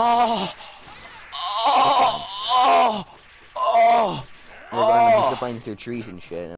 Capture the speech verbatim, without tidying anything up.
Oh! Oh! Oh! Oh! We're going to be Oh! zipping through trees and shit.